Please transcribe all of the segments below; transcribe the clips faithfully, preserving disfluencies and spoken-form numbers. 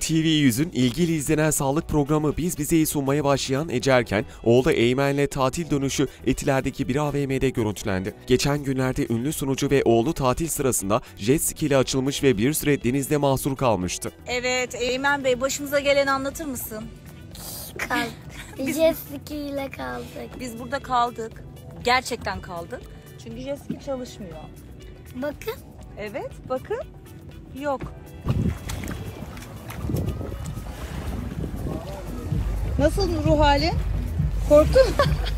T V yüzün ilgili izlenen sağlık programı Biz Bize'yi sunmaya başlayan Ece Erken, oğlu Eymen'le tatil dönüşü Etiler'deki bir A V M'de görüntülendi. Geçen günlerde ünlü sunucu ve oğlu tatil sırasında jet ski ile açılmış ve bir süre denizde mahsur kalmıştı. Evet, Eymen Bey, başımıza geleni anlatır mısın? Kaldık. Biz- Jet ski ile kaldık. Biz burada kaldık. Gerçekten kaldık. Çünkü jet ski çalışmıyor. Bakın. Evet, bakın. Yok. Nasıl ruh hali? Korktun mu?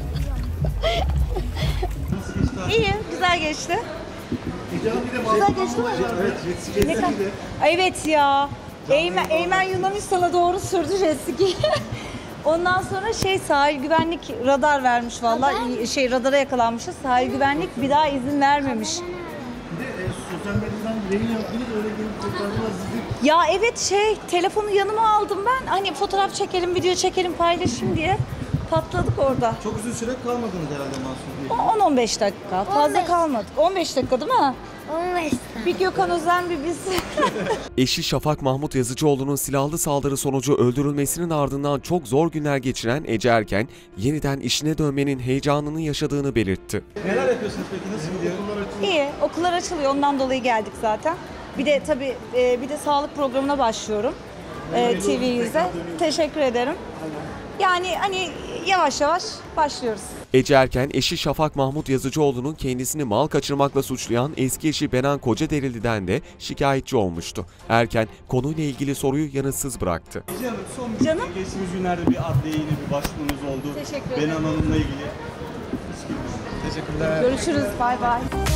İyi, güzel geçti. Güzel geçti mi? Ne kadar- Evet ya. Eymen, Eymen Yunanistan'a doğru sürdü jet ski. Ondan sonra şey sahil güvenlik radar vermiş vallahi şey radara yakalanmışız. Sahil güvenlik bir daha izin vermemiş. Bir de e, sosyal medyadan yayın yaptınız, öyle gelip kurtardılar sizi. Ya evet şey telefonu yanıma aldım ben. Hani fotoğraf çekelim, video çekelim, paylaşayım diye patladık orada. Çok uzun süre kalmadınız herhalde Mahsun Bey. on on beş dakika. Fazla on beş. kalmadık. on beş dakika değil mi? on beş tane. Bir Gökhan Özen bir biz. Eşi Şafak Mahmut Yazıcıoğlu'nun silahlı saldırı sonucu öldürülmesinin ardından çok zor günler geçiren Ece Erken, yeniden işine dönmenin heyecanını yaşadığını belirtti. Neler yapıyorsunuz peki, nasıl gidiyor? Okullar açılıyor. İyi, okullar açılıyor. Ondan dolayı geldik zaten. Bir de tabii e, bir de sağlık programına başlıyorum. E, T V yüze. Teşekkür ederim. Yani hani yavaş yavaş başlıyoruz. Ece Erken, eşi Şafak Mahmut Yazıcıoğlu'nun kendisini mal kaçırmakla suçlayan eski eşi Benan Kocaderili'den de şikayetçi olmuştu. Erken, konuyla ilgili soruyu yanıtsız bıraktı. Ece Hanım, son bir Canım. geçtiğimiz günlerde bir adliye yine bir başvurunuz oldu. Teşekkür ederim. Benan Hanım'la ilgili. Teşekkürler. Görüşürüz. Bay bay.